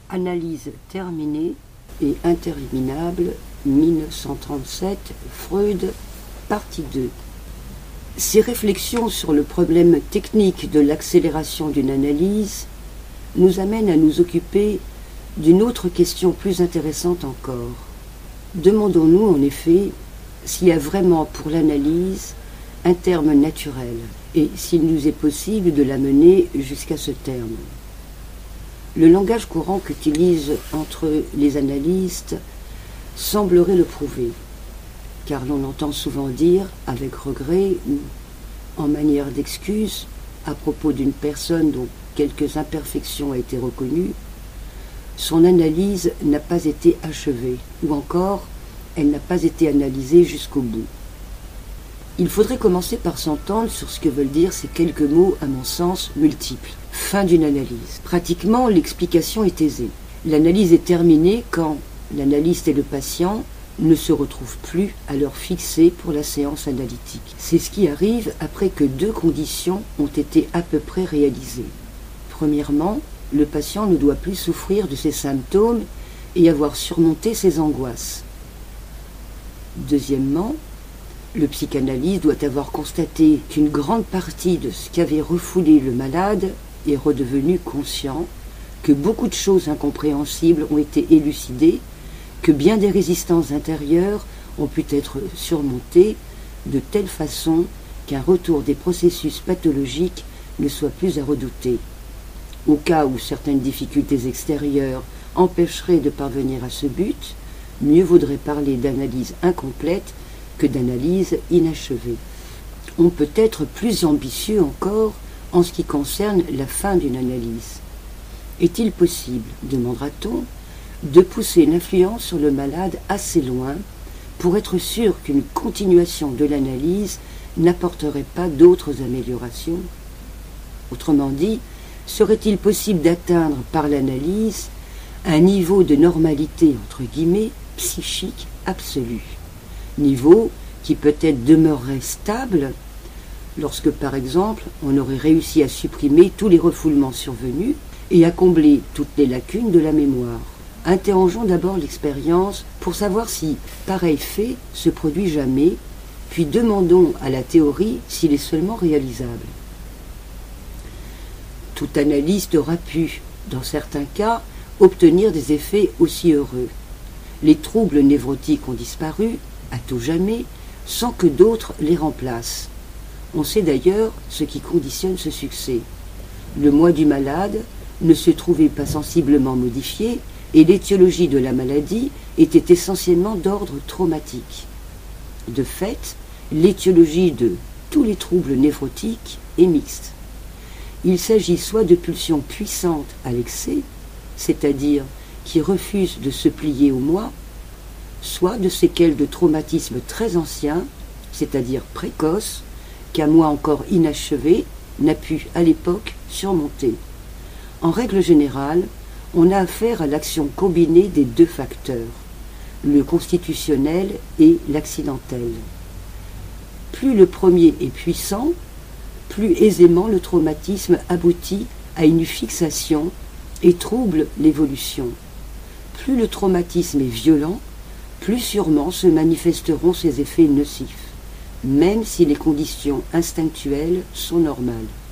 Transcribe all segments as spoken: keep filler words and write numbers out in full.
Analyse terminée et interminable, mille neuf cent trente-sept, Freud, partie deux. Ces réflexions sur le problème technique de l'accélération d'une analyse nous amènent à nous occuper d'une autre question plus intéressante encore. Demandons-nous en effet s'il y a vraiment pour l'analyse un terme naturel et s'il nous est possible de la mener jusqu'à ce terme. Le langage courant qu'utilisent entre les analystes semblerait le prouver, car l'on entend souvent dire, avec regret ou en manière d'excuse, à propos d'une personne dont quelques imperfections ont été reconnues, son analyse n'a pas été achevée, ou encore, elle n'a pas été analysée jusqu'au bout. Il faudrait commencer par s'entendre sur ce que veulent dire ces quelques mots, à mon sens, multiples. Fin d'une analyse. Pratiquement, l'explication est aisée. L'analyse est terminée quand l'analyste et le patient ne se retrouvent plus à l'heure fixée pour la séance analytique. C'est ce qui arrive après que deux conditions ont été à peu près réalisées. Premièrement, le patient ne doit plus souffrir de ses symptômes et avoir surmonté ses angoisses. Deuxièmement, le psychanalyste doit avoir constaté qu'une grande partie de ce qu'avait refoulé le malade est redevenu conscient, que beaucoup de choses incompréhensibles ont été élucidées, que bien des résistances intérieures ont pu être surmontées de telle façon qu'un retour des processus pathologiques ne soit plus à redouter. Au cas où certaines difficultés extérieures empêcheraient de parvenir à ce but, mieux vaudrait parler d'analyse incomplète que d'analyse inachevée. On peut être plus ambitieux encore en ce qui concerne la fin d'une analyse. Est-il possible, demandera-t-on, de pousser l'influence sur le malade assez loin pour être sûr qu'une continuation de l'analyse n'apporterait pas d'autres améliorations? Autrement dit, serait-il possible d'atteindre par l'analyse un niveau de normalité, entre guillemets, psychique absolu, niveau qui peut-être demeurerait stable lorsque, par exemple, on aurait réussi à supprimer tous les refoulements survenus et à combler toutes les lacunes de la mémoire. Interrogeons d'abord l'expérience pour savoir si pareil fait se produit jamais, puis demandons à la théorie s'il est seulement réalisable. Tout analyste aura pu, dans certains cas, obtenir des effets aussi heureux. Les troubles névrotiques ont disparu, à tout jamais, sans que d'autres les remplacent. On sait d'ailleurs ce qui conditionne ce succès. Le moi du malade ne se trouvait pas sensiblement modifié et l'étiologie de la maladie était essentiellement d'ordre traumatique. De fait, l'étiologie de tous les troubles névrotiques est mixte. Il s'agit soit de pulsions puissantes à l'excès, c'est-à-dire qui refusent de se plier au moi, soit de séquelles de traumatisme très anciens, c'est-à-dire précoces, qu'un moi encore inachevé n'a pu à l'époque surmonter. En règle générale, on a affaire à l'action combinée des deux facteurs, le constitutionnel et l'accidentel. Plus le premier est puissant, plus aisément le traumatisme aboutit à une fixation et trouble l'évolution. Plus le traumatisme est violent, plus sûrement se manifesteront ses effets nocifs, même si les conditions instinctuelles sont normales.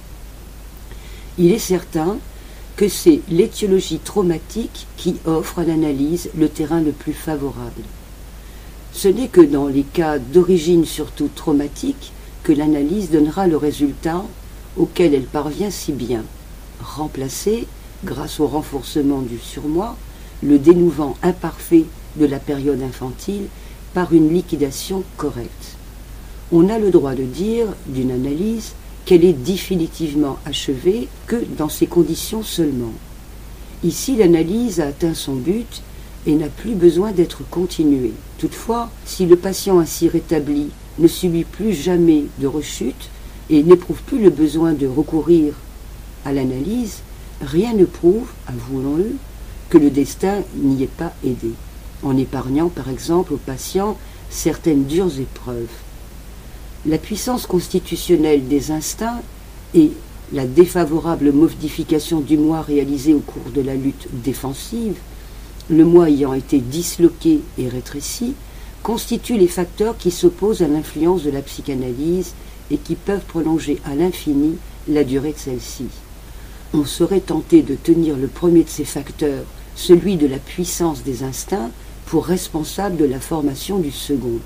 Il est certain que c'est l'étiologie traumatique qui offre à l'analyse le terrain le plus favorable. Ce n'est que dans les cas d'origine surtout traumatique que l'analyse donnera le résultat auquel elle parvient si bien, remplacer, grâce au renforcement du surmoi, le dénouement imparfait de la période infantile par une liquidation correcte. On a le droit de dire d'une analyse qu'elle est définitivement achevée que dans ces conditions seulement. Ici, l'analyse a atteint son but et n'a plus besoin d'être continuée. Toutefois, si le patient ainsi rétabli ne subit plus jamais de rechute et n'éprouve plus le besoin de recourir à l'analyse, rien ne prouve, avouons-le, que le destin n'y ait pas aidé, en épargnant par exemple au patient certaines dures épreuves. La puissance constitutionnelle des instincts est la défavorable modification du moi réalisée au cours de la lutte défensive, le moi ayant été disloqué et rétréci, constituent les facteurs qui s'opposent à l'influence de la psychanalyse et qui peuvent prolonger à l'infini la durée de celle-ci. On serait tenté de tenir le premier de ces facteurs, celui de la puissance des instincts, pour responsable de la formation du second,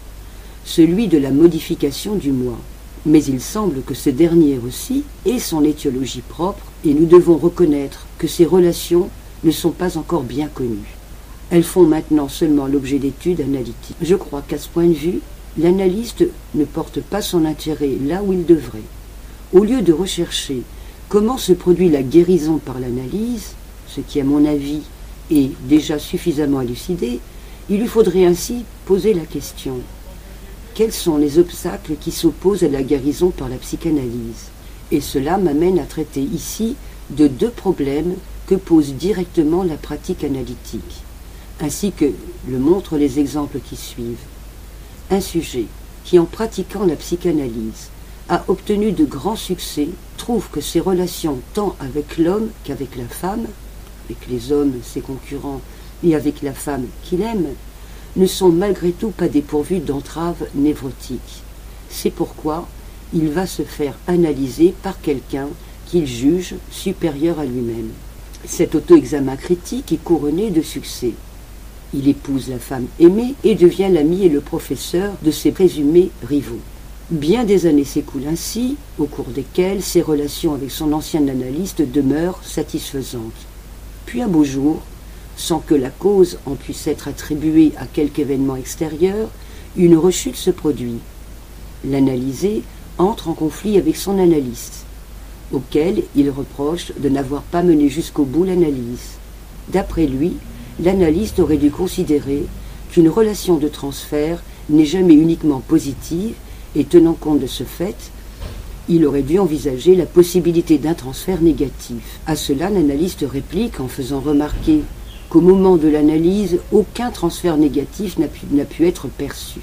celui de la modification du moi. Mais il semble que ce dernier aussi ait son étiologie propre et nous devons reconnaître que ces relations ne sont pas encore bien connues. Elles font maintenant seulement l'objet d'études analytiques. Je crois qu'à ce point de vue, l'analyste ne porte pas son intérêt là où il devrait. Au lieu de rechercher comment se produit la guérison par l'analyse, ce qui à mon avis est déjà suffisamment élucidé, il lui faudrait ainsi poser la question: quels sont les obstacles qui s'opposent à la guérison par la psychanalyse? Et cela m'amène à traiter ici de deux problèmes que pose directement la pratique analytique, ainsi que le montrent les exemples qui suivent. Un sujet qui, en pratiquant la psychanalyse, a obtenu de grands succès, trouve que ses relations tant avec l'homme qu'avec la femme, avec les hommes, ses concurrents, et avec la femme qu'il aime, ne sont malgré tout pas dépourvues d'entraves névrotiques. C'est pourquoi il va se faire analyser par quelqu'un qu'il juge supérieur à lui-même. Cet auto-examen critique est couronné de succès. Il épouse la femme aimée et devient l'ami et le professeur de ses présumés rivaux. Bien des années s'écoulent ainsi, au cours desquelles ses relations avec son ancien analyste demeurent satisfaisantes. Puis un beau jour, sans que la cause en puisse être attribuée à quelque événement extérieur, une rechute se produit. L'analysé entre en conflit avec son analyste, auquel il reproche de n'avoir pas mené jusqu'au bout l'analyse. D'après lui, l'analyste aurait dû considérer qu'une relation de transfert n'est jamais uniquement positive, et tenant compte de ce fait, il aurait dû envisager la possibilité d'un transfert négatif. À cela, l'analyste réplique en faisant remarquer qu'au moment de l'analyse, aucun transfert négatif n'a pu, n'a pu être perçu.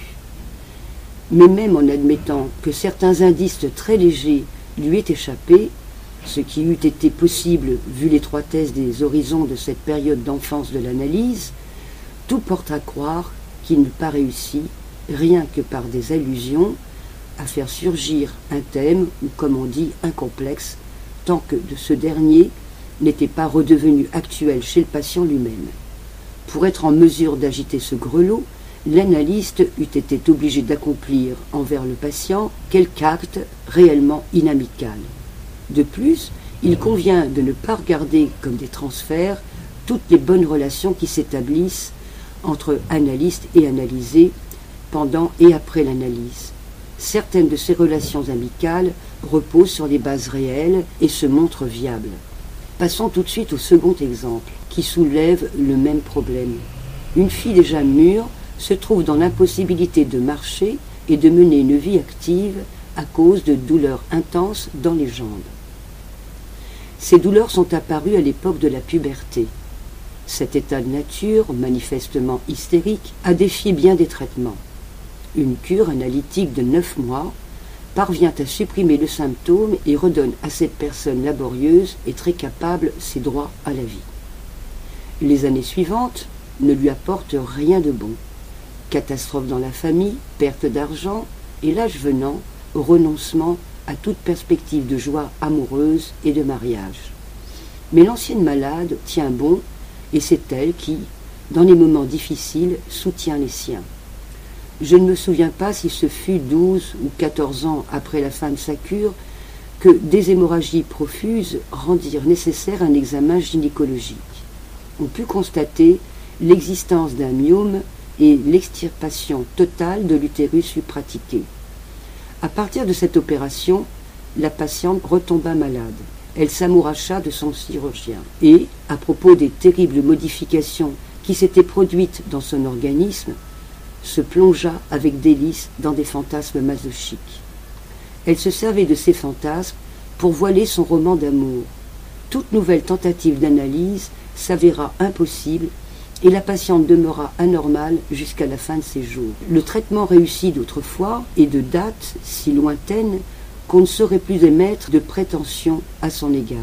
Mais même en admettant que certains indices très légers lui aient échappé, ce qui eût été possible vu l'étroitesse des horizons de cette période d'enfance de l'analyse, tout porte à croire qu'il n'a pas réussi, rien que par des allusions, à faire surgir un thème, ou comme on dit, un complexe, tant que de ce dernier n'était pas redevenu actuel chez le patient lui-même. Pour être en mesure d'agiter ce grelot, l'analyste eût été obligé d'accomplir envers le patient quelque acte réellement inamical. De plus, il convient de ne pas regarder comme des transferts toutes les bonnes relations qui s'établissent entre analyste et analysé pendant et après l'analyse. Certaines de ces relations amicales reposent sur des bases réelles et se montrent viables. Passons tout de suite au second exemple, qui soulève le même problème. Une fille déjà mûre se trouve dans l'impossibilité de marcher et de mener une vie active à cause de douleurs intenses dans les jambes. Ces douleurs sont apparues à l'époque de la puberté. Cet état de nature, manifestement hystérique, a défié bien des traitements. Une cure analytique de neuf mois parvient à supprimer le symptôme et redonne à cette personne laborieuse et très capable ses droits à la vie. Les années suivantes ne lui apportent rien de bon. Catastrophe dans la famille, perte d'argent, et l'âge venant, renoncement à toute perspective de joie amoureuse et de mariage. Mais l'ancienne malade tient bon, et c'est elle qui, dans les moments difficiles, soutient les siens. Je ne me souviens pas si ce fut douze ou quatorze ans après la fin de sa cure que des hémorragies profuses rendirent nécessaire un examen gynécologique. On put constater l'existence d'un myome et l'extirpation totale de l'utérus fut pratiquée. À partir de cette opération, la patiente retomba malade. Elle s'amouracha de son chirurgien et, à propos des terribles modifications qui s'étaient produites dans son organisme, se plongea avec délice dans des fantasmes masochiques. Elle se servait de ces fantasmes pour voiler son roman d'amour. Toute nouvelle tentative d'analyse s'avéra impossible et la patiente demeura anormale jusqu'à la fin de ses jours. Le traitement réussi d'autrefois et de dates si lointaines qu'on ne saurait plus émettre de prétention à son égard.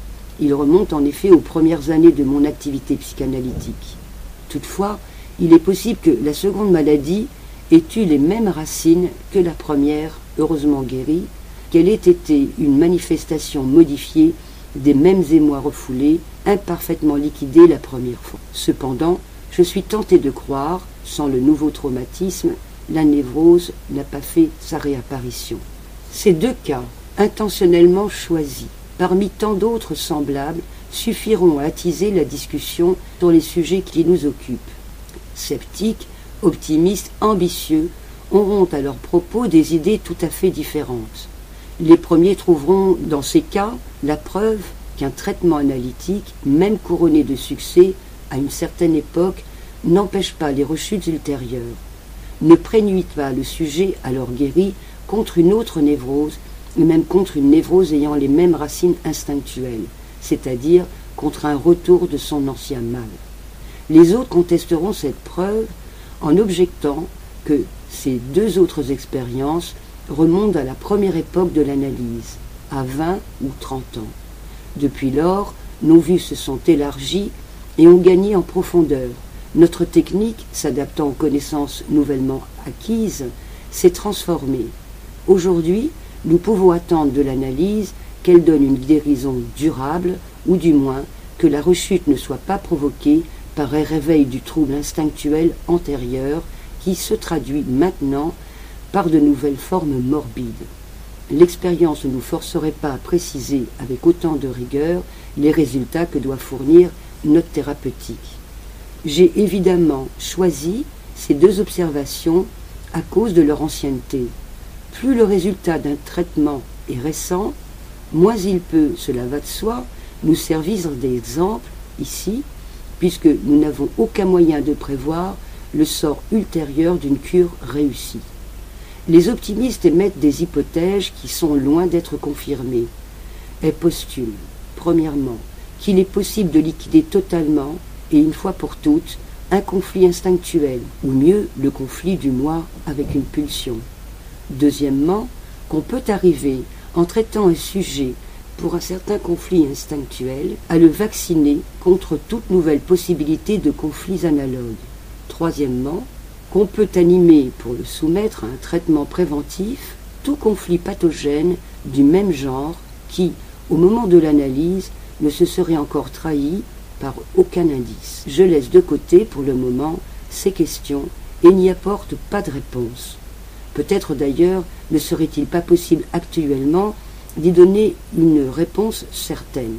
Il remonte en effet aux premières années de mon activité psychanalytique. Toutefois, il est possible que la seconde maladie ait eu les mêmes racines que la première, heureusement guérie, qu'elle ait été une manifestation modifiée des mêmes émois refoulés, imparfaitement liquidés la première fois. Cependant, je suis tenté de croire, sans le nouveau traumatisme, la névrose n'a pas fait sa réapparition. Ces deux cas, intentionnellement choisis, parmi tant d'autres semblables, suffiront à attiser la discussion sur les sujets qui nous occupent. Sceptiques, optimistes, ambitieux auront à leur propos des idées tout à fait différentes. Les premiers trouveront dans ces cas la preuve qu'un traitement analytique, même couronné de succès à une certaine époque, n'empêche pas les rechutes ultérieures, ne prénuit pas le sujet alors guéri contre une autre névrose, et même contre une névrose ayant les mêmes racines instinctuelles, c'est-à-dire contre un retour de son ancien mal. Les autres contesteront cette preuve en objectant que ces deux autres expériences remontent à la première époque de l'analyse, à vingt ou trente ans. Depuis lors, nos vues se sont élargies et ont gagné en profondeur. Notre technique, s'adaptant aux connaissances nouvellement acquises, s'est transformée. Aujourd'hui, nous pouvons attendre de l'analyse qu'elle donne une guérison durable, ou du moins que la rechute ne soit pas provoquée par un réveil du trouble instinctuel antérieur qui se traduit maintenant par de nouvelles formes morbides. L'expérience ne nous forcerait pas à préciser avec autant de rigueur les résultats que doit fournir notre thérapeutique. J'ai évidemment choisi ces deux observations à cause de leur ancienneté. Plus le résultat d'un traitement est récent, moins il peut, cela va de soi, nous servir d'exemple ici, puisque nous n'avons aucun moyen de prévoir le sort ultérieur d'une cure réussie. Les optimistes émettent des hypothèses qui sont loin d'être confirmées. Elles postulent, premièrement, qu'il est possible de liquider totalement, et une fois pour toutes, un conflit instinctuel, ou mieux, le conflit du moi avec une pulsion. Deuxièmement, qu'on peut arriver, en traitant un sujet pour un certain conflit instinctuel, à le vacciner contre toute nouvelle possibilité de conflits analogues. Troisièmement, qu'on peut animer pour le soumettre à un traitement préventif tout conflit pathogène du même genre qui, au moment de l'analyse, ne se serait encore trahi par aucun indice. Je laisse de côté pour le moment ces questions et n'y apporte pas de réponse. Peut-être d'ailleurs ne serait-il pas possible actuellement d'y donner une réponse certaine.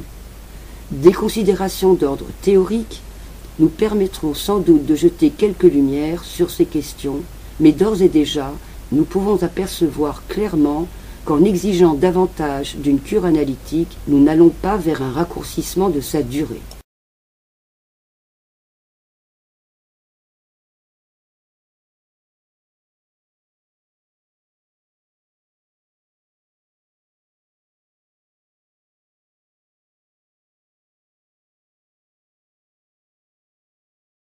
Des considérations d'ordre théorique nous permettront sans doute de jeter quelques lumières sur ces questions, mais d'ores et déjà, nous pouvons apercevoir clairement qu'en exigeant davantage d'une cure analytique, nous n'allons pas vers un raccourcissement de sa durée.